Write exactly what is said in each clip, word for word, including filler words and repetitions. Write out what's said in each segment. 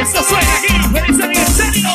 Eso suena aquí. ¡Feliz aniversario!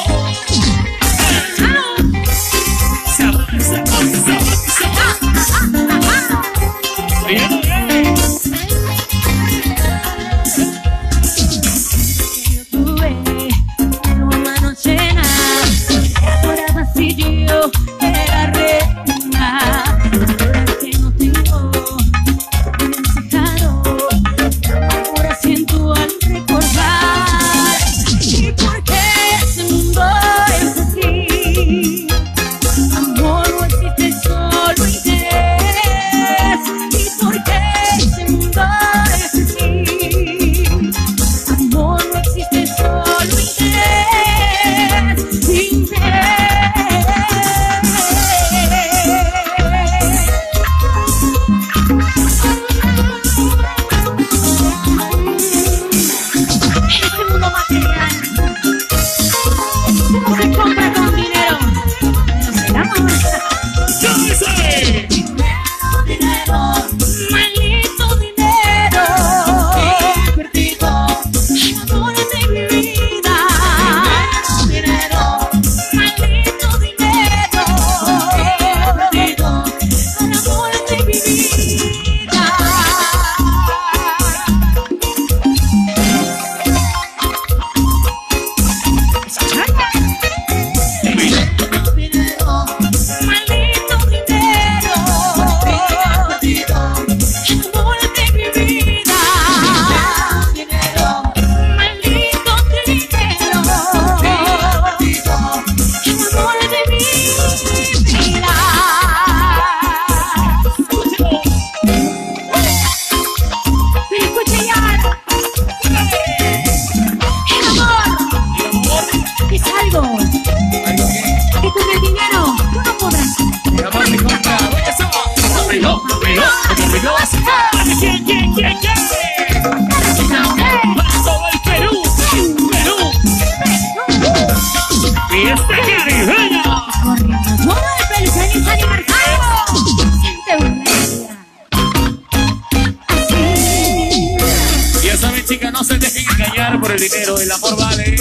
No se dejen engañar por el dinero, el amor vale.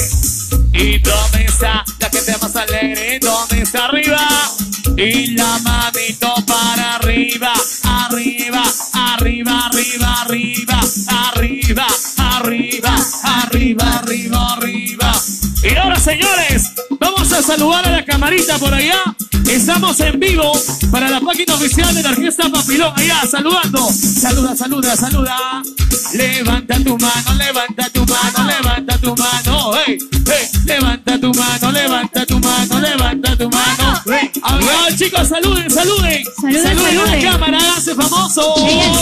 ¿Y dónde está la gente más alegre? ¿Dónde está arriba? Y la manito para arriba, arriba, arriba, arriba, arriba, arriba, arriba, arriba, arriba, arriba. Y ahora, señores, vamos a saludar a la camarita por allá. Estamos en vivo para la página oficial de la Orquesta Papilón. Allá, saludando. Saluda, saluda, saluda. Levanta tu mano, levanta tu mano, levanta tu mano. Hey, hey. Levanta tu mano, levanta tu mano, levanta tu mano. Hey. Ahora, chicos, saluden, saluden. Saluden, saluden a la cámara, háganse famosos.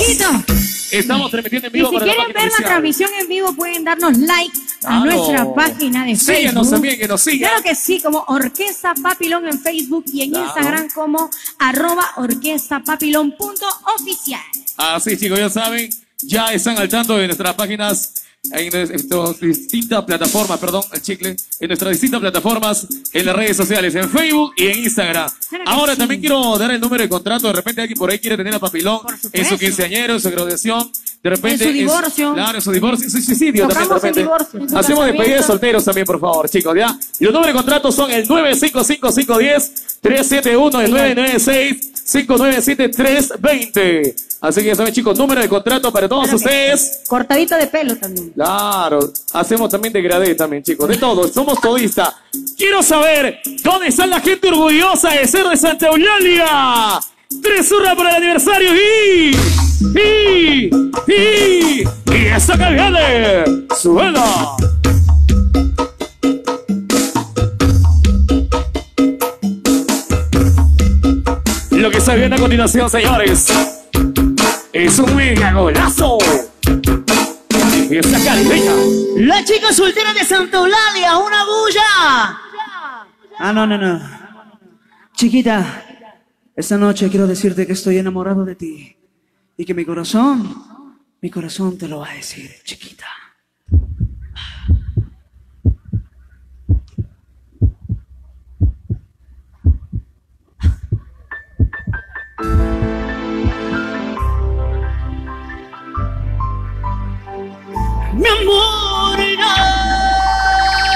Estamos transmitiendo en vivo. Y si para quieren la ver oficial. la transmisión en vivo, pueden darnos like a claro. nuestra página de Facebook. Síguenos también, que nos sigan. Claro que sí, como Orquesta Papilón en Facebook y en claro. Instagram como arroba orquesta papilón punto oficial. Así, chicos, ya saben, ya están al tanto de nuestras páginas en nuestras distintas plataformas, perdón, el chicle, en nuestras distintas plataformas, en las redes sociales, en Facebook y en Instagram. Claro Ahora sí. también quiero dar el número de contrato, de repente alguien por ahí quiere tener a Papilón en su quinceañero, en su graduación, de repente en su divorcio. En, claro, en su divorcio, en su suicidio también de repente. Divorcio, Hacemos despedida de solteros también, por favor, chicos, ¿ya? Y los números de contrato son el nueve cinco cinco cinco uno cero tres siete uno, el nueve nueve seis cinco nueve siete tres dos cero. Así que ya saben, chicos, número de contrato para todos claro ustedes. Cortadito de pelo también. Claro, hacemos también degradé también, chicos, de todo, somos todistas. Quiero saber, ¿dónde está la gente orgullosa de ser de Santa Eulalia? Tres hurras por el aniversario y... y... y... y esta que viene, suena. Lo que se viene a continuación, señores, es un mega golazo. Y esta caribeña. La chica soltera de Santa Eulalia, una bulla. Ah, no, no, no. Chiquita, esta noche quiero decirte que estoy enamorado de ti. Y que mi corazón, mi corazón te lo va a decir, chiquita. Mi amor, no.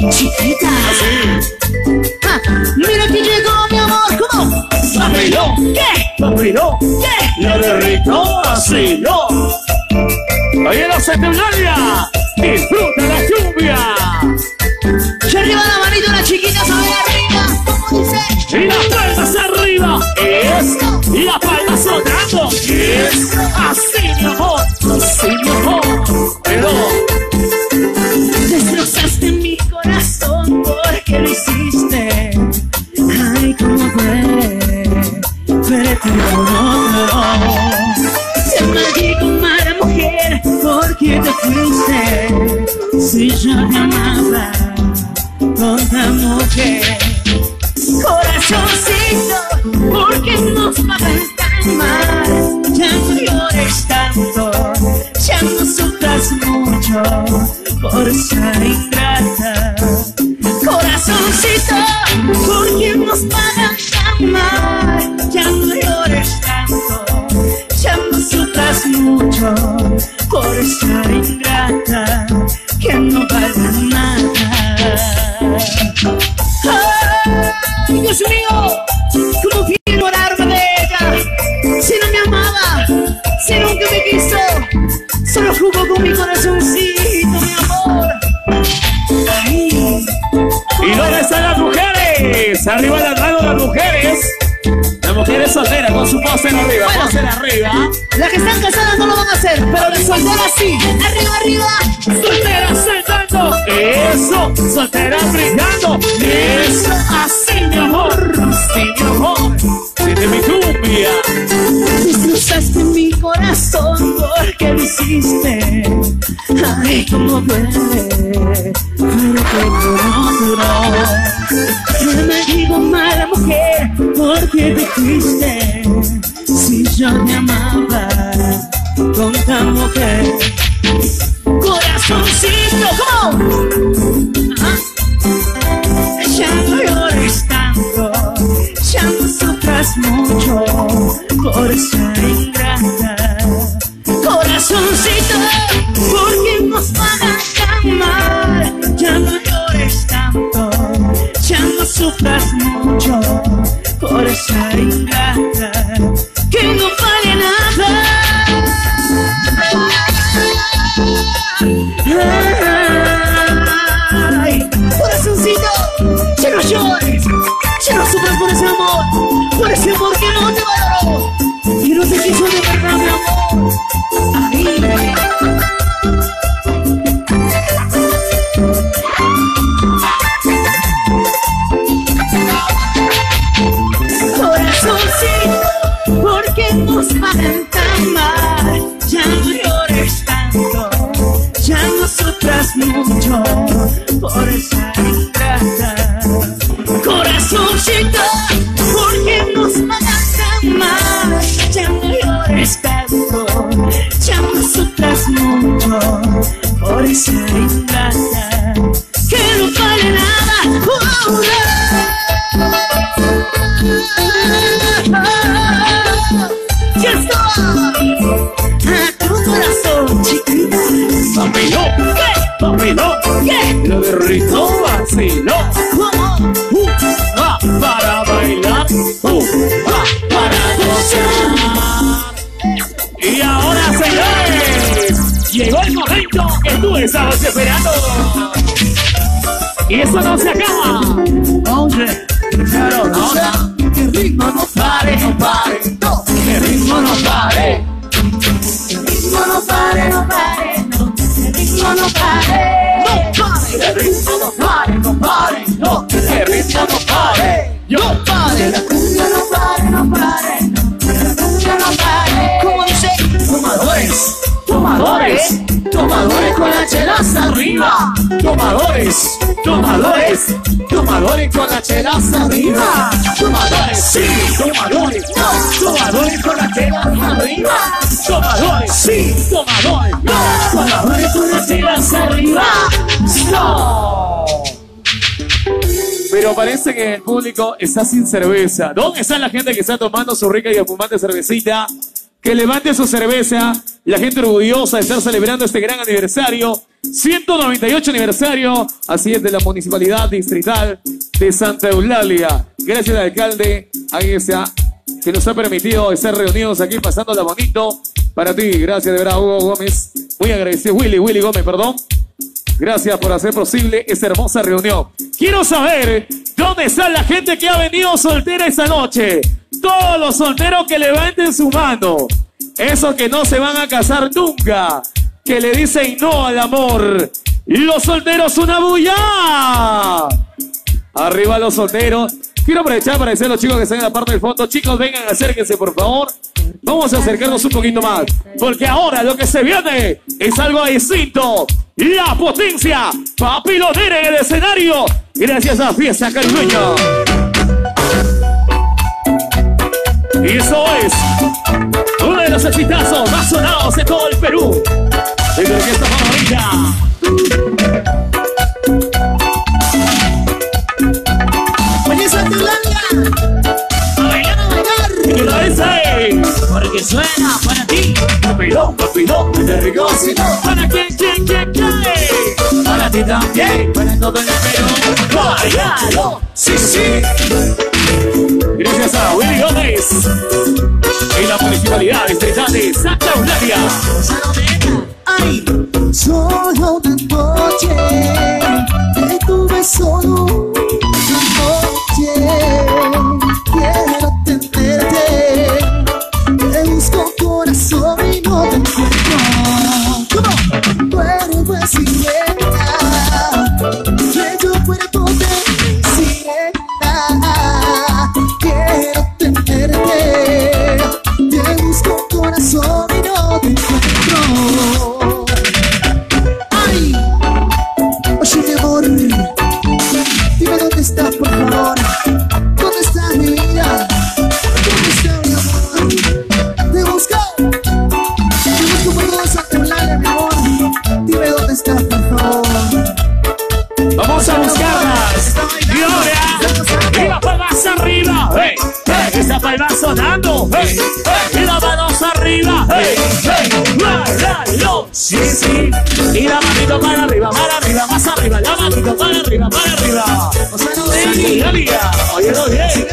chiquita. Así. Ah, mira que llegó mi amor, ¿cómo? Papilón, ¿Qué? papilón, ¿Qué? lo derrito así, ¿no? Oye, la Centenaria, disfruta la lluvia. Y arriba la manito, la chiquita, sabe arriba. ¿Cómo dice? Y las palmas arriba, es. Y las palmas sonando, es. Así, mi amor, así, mi amor. Pero destrozaste mi corazón porque lo hiciste. Ay, cómo duele verte con otro. Te maldigo, mala mujer, porque te fuiste. Si yo te amaba, tonta mujer. Corazoncito, porque nos pagan tan mal. Ya no llores tanto, ya no sufras mucho por esa ingrata. Corazoncito, porque nos pagan tan mal. Ya no llores tanto, ya no sufras mucho por esa ingrata que no vale nada. Ay, Dios mío, ¿cómo fui a enamorarme de ella? Si no me amaba, si nunca me quiso, solo jugó con mi corazoncito, mi amor. Ay. ¿y dónde están las mujeres? Arriba las manos las mujeres. Las mujeres solteras con su póster arriba, Bueno. póster arriba. Las que están casadas no lo van a hacer, pero las solteras sí. Arriba, arriba. Solteras saltando, eso. Solteras brindando, eso. Así, mi amor, así, mi amor. Siente mi cumbia. Destrozaste mi corazón porque lo hiciste. Ay, cómo duele verte con otro. Yo me digo mala mujer porque te fuiste. Si yo te amaba, tonta mujer. Corazoncito, ¿cómo? Ajá. Ya no llores tanto, ya no sufras mucho por esa ingrata. Corazoncito, porque nos pagan tan mal. Ya no llores tanto, ya no sufras mucho por esa ingrata que no vale nada. Ay, corazoncito, ya no llores, ya no sufras por ese amor, por ese amor que no te valoró, que no te quiso de verdad, mi amor. Ay. Corazoncito, porque nos pagan tan mal. Ya no llores tanto, ya no sufras mucho por esa ingrata. Corazoncito, porque nos pagan tan mal. Ya no llores tanto, ya no sufras mucho por esa ingrata que no vale nada. Oh, no. ¡Ya estoy! ¡A tu corazón, chiquita! Papilón, ¿Qué? papilón, ¿Qué? lo derrito así, ¿no? ¿Cómo? Uh, ah, para bailar, uh, ah, para gozar. Y ahora, señores, llegó el momento que tú estabas esperando. Y eso no se acaba. Oye, Claro, no, ahora que el ritmo no pare, no pare, no, que el ritmo no pare. que el ritmo no pare, no pare, no, que el ritmo no pare, no pare, Que el ritmo no pare, no pare, no, que el ritmo no pare. Yo, no pare, la cumbia no pare, no pare, no, que la cumbia no pare. ¿Cómo dice? tomadores, tomadores, tomadores con la chelaza arriba. Tomadores, tomadores, tomadores con la chelaza arriba. Tomadores, sí, tomadores, no, tomadores con la chelaza arriba. Tomadores, sí, tomadores, no, tomadores con la chelaza arriba. No. Pero parece que el público está sin cerveza. ¿Dónde está la gente que está tomando su rica y espumante cervecita? que levante su cerveza. La gente orgullosa de estar celebrando este gran aniversario. ciento noventa y ocho aniversario. Así es, de la Municipalidad Distrital de Santa Eulalia. Gracias al alcalde, ahí está, que nos ha permitido estar reunidos aquí pasándola bonito. Para ti, gracias de verdad, Hugo Gómez. Muy agradecido, Willy, Willy Gómez, perdón. Gracias por hacer posible esta hermosa reunión. Quiero saber dónde está la gente que ha venido soltera esta noche. Todos los solteros que levanten su mano. Esos que no se van a casar nunca. Que le dicen no al amor. Los solteros, una bulla. Arriba los solteros. Quiero aprovechar para decir a los chicos que están en la parte del fondo. Chicos, vengan, acérquense por favor. Vamos a acercarnos un poquito más. Porque ahora lo que se viene es algo distinto. La potencia papilonera en el escenario. Gracias a Fiesta Caribeña. Y eso es uno de los exitazos más sonados de todo el Perú. De tu orquesta favorita. Oye, Santa Eulalia, a bailar, a bailar. Y que la es porque suena para ti. Papilón, papilón, de rico. Para quién, quién, quién, quién. Para ti también, para todo el Perú. Bailalo, sí, sí. Gracias a Willy Gómez y la Municipalidad Distrital de Santa Eulalia. Ay, solo una noche que tuve solo una noche. Quiero tenerte, te busco corazón y no te encuentro. ¿Cómo? Tú eres pues sirena, que yo cuerpo de sirena. Quiero tenerte, te busco corazón y no te encuentro. Ay, oye mi amor, dime dónde estás por favor. ¿Dónde está mi vida? ¿Dónde está mi amor? Te busco, te busco por toda Santa Eulalia, mi amor. Dime dónde estás por favor. Vamos a buscarlas. Y ahora, y las palmas arriba. Hey, hey, esa palma sonando. Hey, hey, y las manos arriba. Hey, hey, bailalo. Sí, sí. Y la manito para arriba, para arriba, más arriba. La manito para arriba, para arriba. O sea, no Santa ven. Eulalia. Óyelo bien.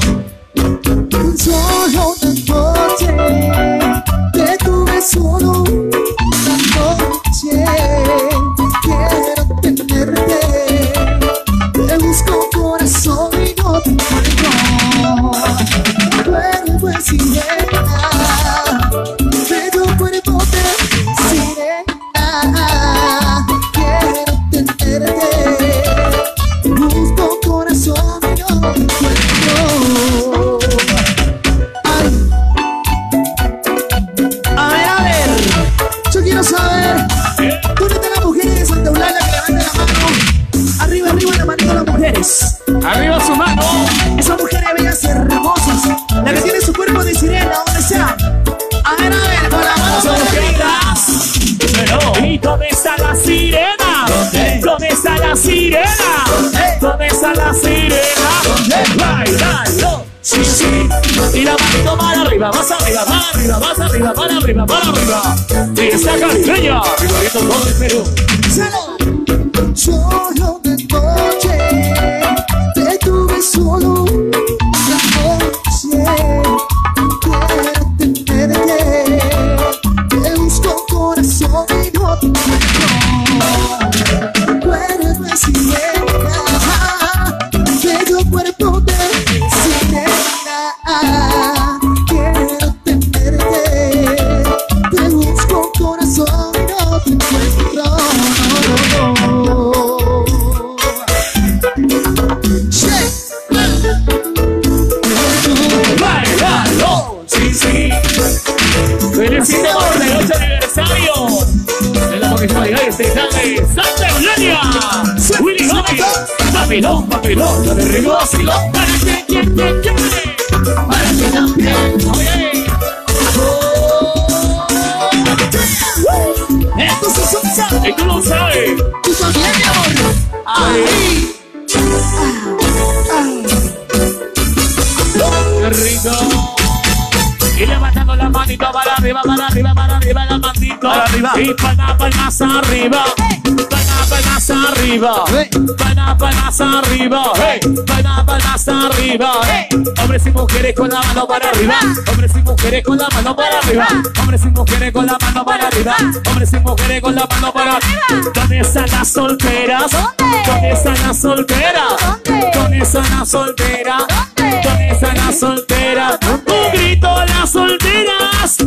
Solo una noche, te tuve solo una noche. Quiero tenerte, te busco corazón y no te encuentro. Tú eres pues sirena, bello cuerpo de sirena. Quiero tenerte, te busco corazón y no te encuentro. Ay. A ver, a ver, yo quiero saber dónde están las mujeres de Santa Eulalia que levanten la mano. Arriba, arriba, la manito a las mujeres. Arriba su mano. Esas mujeres bellas y hermosas, la que tiene su cuerpo de sirena, donde sea. A ver, a ver, con la mano Son sobre mujeres. Pero, ¿y dónde está la sirena? ¿Dónde? ¿Dónde está la sirena? ¿Dónde? ¿Dónde está la sirena? ¿Dónde? Bailalo. Sí, sí. Y la manito para arriba, más arriba, para arriba, más arriba, para arriba, para arriba. Fiesta Caribeña. Ricorriendo todo el Perú. Solo, solo una noche, te tuve solo una noche. Quiero tenerte, te busco corazón y no te encuentro. Tú eres mi sirena, bello cuerpo de sirena. Quiero tenerte, te busco corazón y no te encuentro. Bailalo. Sí, sí. Felicito por el ocho aniversario de la Municipalidad Distrital de Santa Eulalia. Willy Gómez. Papilón, papilón, lo de Rigo, silón. Para que, que, que, que. Para que también. Oye. Esto sí son sabes. Y tú lo sabes. Tú también, mi amor. Ay. Qué rico. Y levantando la manito para arriba la manito. Para arriba. Y palma, palmas arriba. Palma, palmas arriba. Hey. Palma, palmas arriba. Hey. Palma, palmas arriba. Hey. Hombres y mujeres con la mano para arriba. Hombres y mujeres con la mano para arriba. Hombres y mujeres con la mano para arriba. Hombres y mujeres con la mano para arriba. ¿Dónde están las solteras? ¿Dónde están las solteras? ¿Dónde están las solteras? ¿Dónde están las solteras? Un grito a las solteras.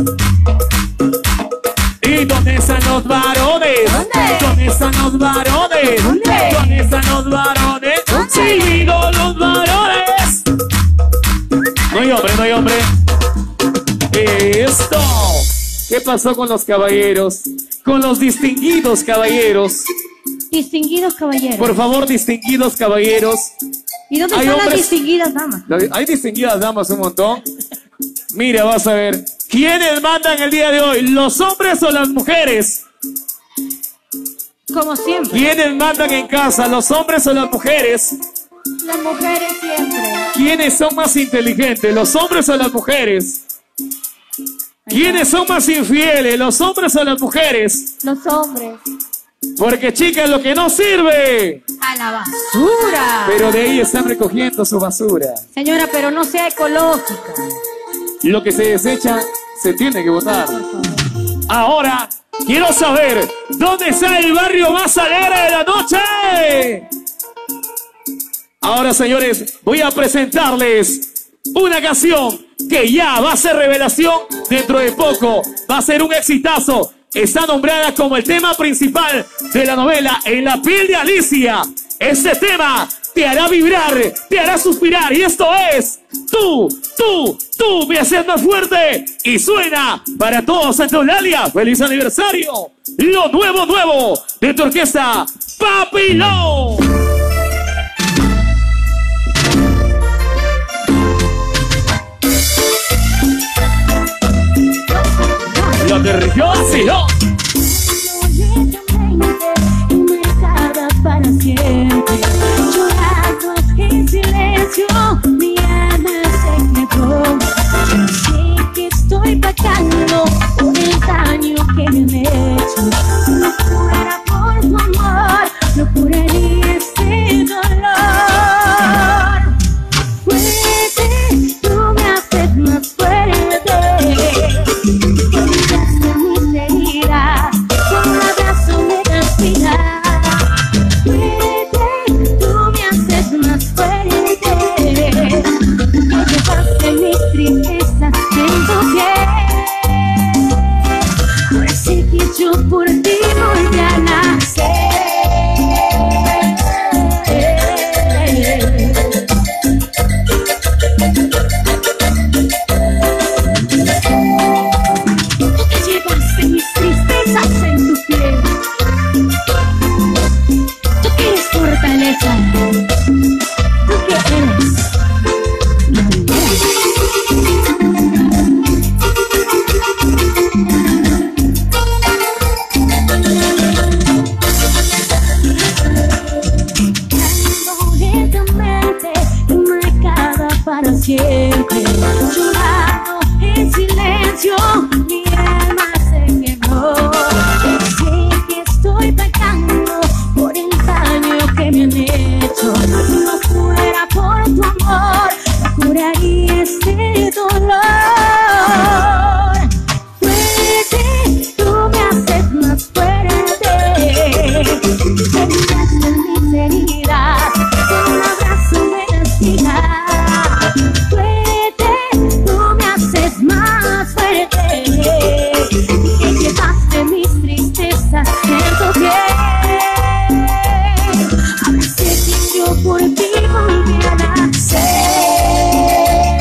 ¿Y dónde están los varones? ¿Dónde están los varones? ¿Dónde están los varones? Silbido los varones. No hay hombre, no hay hombre. Esto. ¿Qué pasó con los caballeros? Con los distinguidos caballeros. Distinguidos caballeros. Por favor, distinguidos caballeros. ¿Y dónde Hay están hombres- las distinguidas damas? Hay distinguidas damas un montón. Mira, vas a ver. ¿Quiénes mandan el día de hoy? ¿Los hombres o las mujeres? Como siempre. ¿Quiénes mandan en casa? ¿Los hombres o las mujeres? Las mujeres siempre. ¿Quiénes son más inteligentes? ¿Los hombres o las mujeres? ¿Quiénes son más infieles? ¿Los hombres o las mujeres? Los hombres. Porque, chicas, lo que no sirve. A la basura. Pero de ahí están recogiendo su basura. Señora, pero no sea ecológica. Lo que se desecha, se tiene que botar. Ahora, quiero saber, ¿dónde está el barrio más alegre de la noche? Ahora, señores, voy a presentarles una canción que ya va a ser revelación dentro de poco. Va a ser un exitazo. Está nombrada como el tema principal de la novela En la piel de Alicia. Este tema te hará vibrar, te hará suspirar. Y esto es Tú, tú, tú me haces más fuerte. Y suena para todos Santa Eulalia. ¡Feliz aniversario! Lo nuevo, nuevo de tu orquesta Papilón. Lo derritió así, ¿no? Marcada para siempre, llorando en silencio, mi alma se quedó. Sé que estoy pagando por el daño que me he hecho. Si no fuera por tu amor, no curaría este dolor. Fuerte, tú me haces más fuerte. Yo por ti voy a nacer. Tú que llevaste mis tristezas en tu piel. Tú que eres fortaleza. Tú que eres. Para siempre, llorando en silencio, mi alma se quemó. Sé que estoy pagando por el daño que me han hecho. Si no fuera por tu amor, no curaría este dolor. Fuerte, tú me haces más fuerte. Limpiaste mis heridas, con un abrazo me das vida. Más fuerte, que llevaste mis tristezas en tu piel. Ahora sé que yo por ti volví a nacer.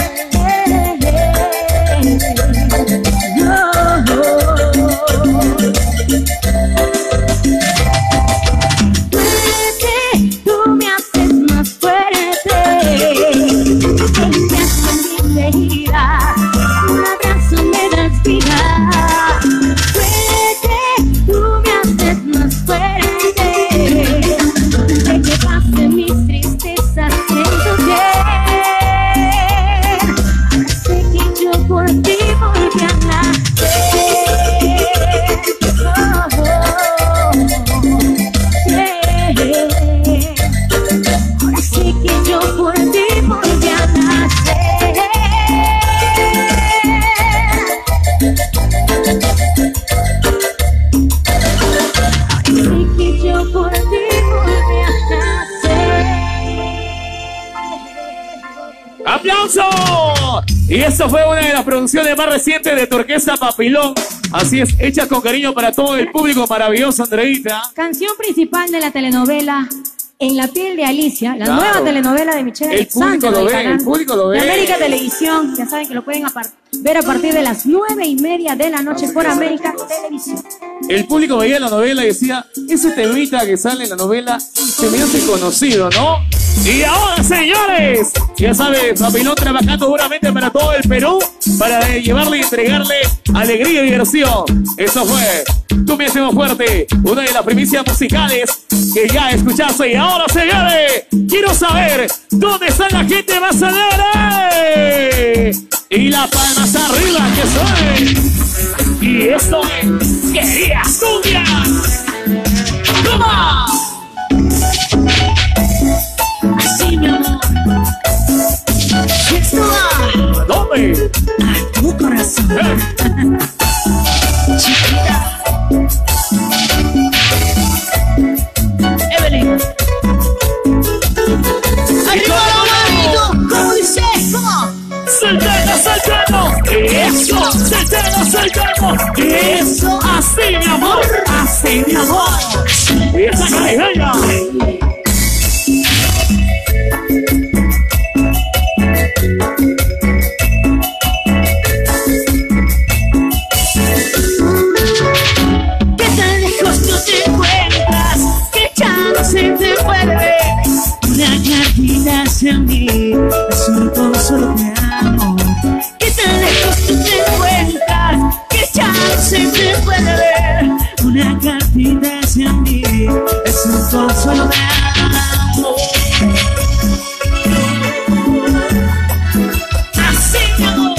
¡Aplauso! Y esta fue una de las producciones más recientes de Orquesta Papilón. Así es, hecha con cariño para todo el público maravilloso, Andreita. Canción principal de la telenovela En la piel de Alicia, la Claro. nueva telenovela de Michelle El público Alexander. lo del ve, canal el público lo ve. de América Televisión, ya saben que lo pueden apar- ver a partir de las nueve y media de la noche por América Televisión. El público veía la novela y decía, ese temita que sale en la novela se me hace conocido, ¿no? Y ahora, señores, ya sabes, Papilón trabajando duramente para todo el Perú para eh, llevarle y entregarle alegría y diversión. Eso fue Tú me hacemos fuerte, una de las primicias musicales que ya escuchaste. Y ahora, señores, quiero saber dónde está la gente más alegre. Y la palmas arriba, que suene. Y esto es Querías Cumbia. ¡Toma! Así, mi amor. Esto va ¿Dónde? a tu corazón. Eh. Chiquita. Evelyn. Arriba la manito, como dice, ¿cómo? ¡Saltando, saltando! ¡Eso! ¡Saltando, saltando! ¡Eso! ¡Así, mi amor! ¡Así, mi amor! ¡Esa caribeña! ¿Qué tan lejos tú te encuentras? Que ya no se te puede ver. Una cartita hacia mí, es un consuelo de amor. ¿Qué tan lejos tú te encuentras? Que ya no se te puede ver. Una cartita hacia mí, es un consuelo de amor. Así, mi amor.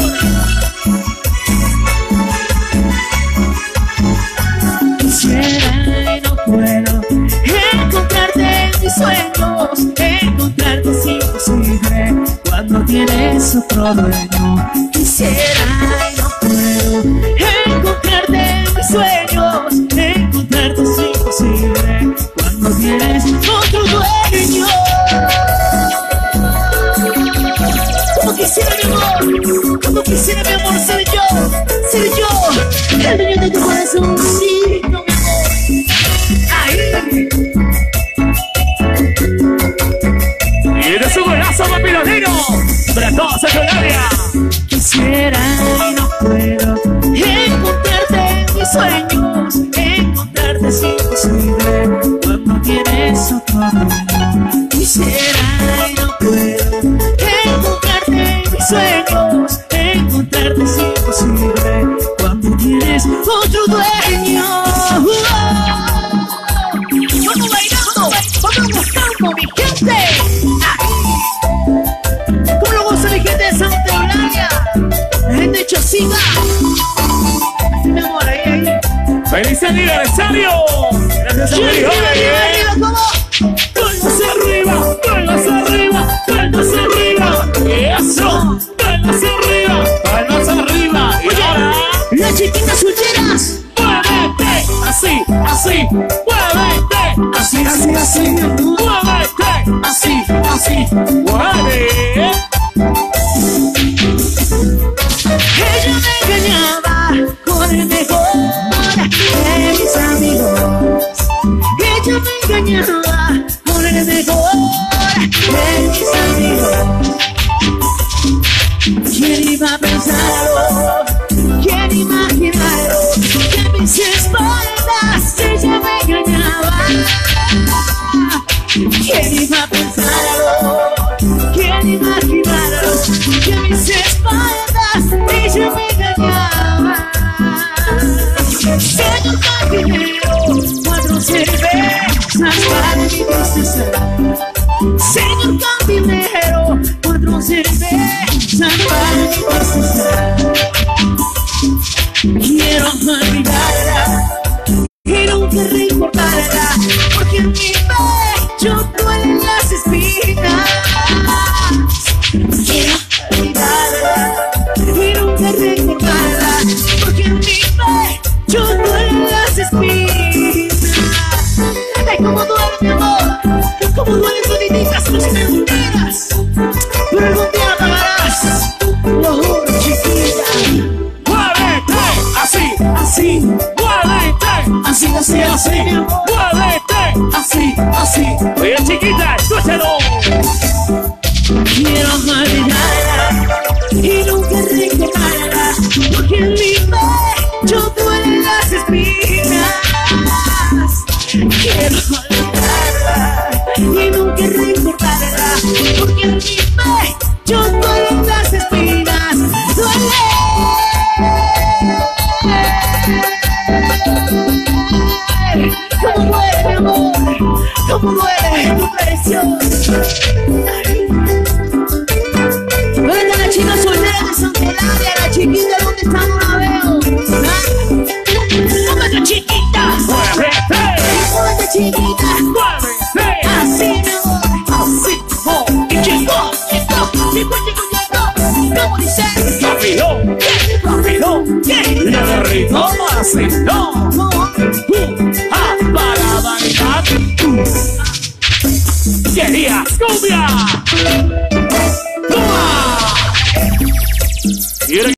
Quisiera y no puedo encontrarte en mis sueños. Encontrarte es imposible cuando tienes otro dueño. Quisiera y no puedo encontrarte en mis sueños. Encontrarte es imposible cuando tienes otro dueño. Como quisiera mi amor, como quisiera mi amor ser yo, ser yo, el dueño de tu corazoncito, mi amor. Ahí. ¡Y eres un golazo, papilonero! ¡Para todos en el área! Quisiera y no puedo encontrarte en mis sueños. Encontrarte es imposible cuando tienes otro dueño. Quisiera y no puedo encontrarte en mis sueños. Encontrarte es imposible cuando tienes otro dueño. Vamos bailando, vamos gustando, mi gente. ¿Cómo lo goza mi gente de Santa Eulalia? La gente de Chosiga. Sí, mi amor, ahí, ahí. ¡Feliz aniversario! ¡Gracias a Arriba, Dios! arriba, arriba, ¿cómo? ¡Palmas arriba! ¡Palmas arriba! ¡Palmas arriba! ¡Eso! ¡Palmas arriba! ¡Palmas arriba! ¡Y ahora! Las chiquitas solteras. ¡Muévete! Así, así, muévete, así, así, así, muévete, así, así, muévete. Ella me engañaba con el mejor de mis amigos. Ella me engañaba con el mejor de mis amigos. ¿Quién iba a pensarlo? ¿Quién imaginarlo? Que mis espaldas ella me engañaba. ¿Quién iba a pensarlo? ¿Quién imaginarlo? Que mis espaldas ella me engañaba. Señor cantinero, cuatro cervezas para mi tristeza. Señor cantinero, cuatro cervezas para mi tristeza. Quiero olvidarla y nunca recordarla, porque en mi pecho duelen las espinas. Quiero olvidarla y nunca recordarla, porque en mi pecho duelen las espinas. Ay, como duele mi amor, como duelen todititas tus mentiras, pero algún día pagarás. ritmo así, no. Uh, ah, para bailar. Querías cumbia. ¡Toma!